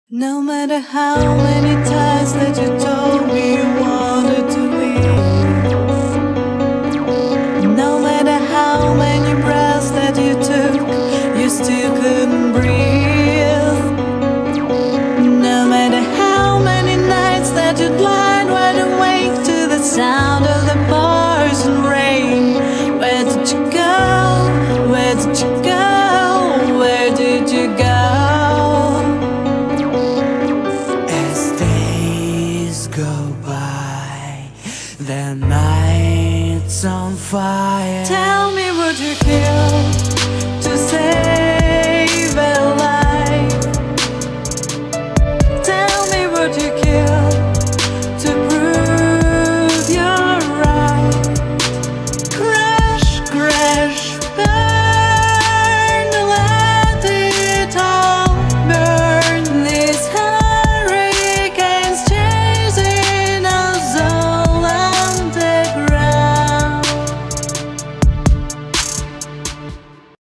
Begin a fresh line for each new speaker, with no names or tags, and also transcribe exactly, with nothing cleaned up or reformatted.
No matter how many times that you told me you wanted to leave, no matter how many breaths that you took, you still couldn't breathe. No matter how many nights that you'd lie wide awake to the sound of the pouring rain. Where did you go? Where did you go? Where did you go? Go by, the night's on fire. Tell me, would you kill to save a life? Tell me, would you kill